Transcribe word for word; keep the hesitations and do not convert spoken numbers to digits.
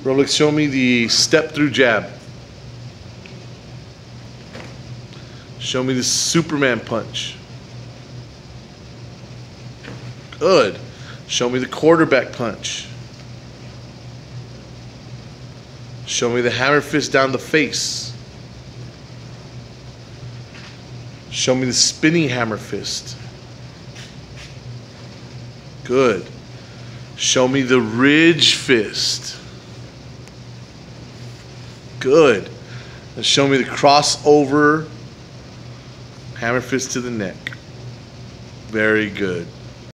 Rolex, show me the step through jab. Show me the Superman punch. Good. Show me the quarterback punch. Show me the hammer fist down the face. Show me the spinning hammer fist. Good. Show me the ridge fist. Good. And show me the crossover hammer fist to the neck. Very good.